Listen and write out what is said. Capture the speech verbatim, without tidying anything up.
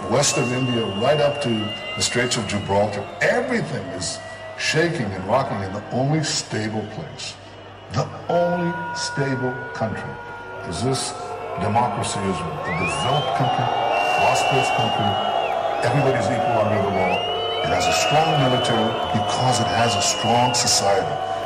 west of India, right up to the Straits of Gibraltar. Everything is shaking and rocking in the only stable place. The only stable country is this democracy Israel, a developed country, prosperous country. Everybody's equal under the law. It has a strong military because it has a strong society.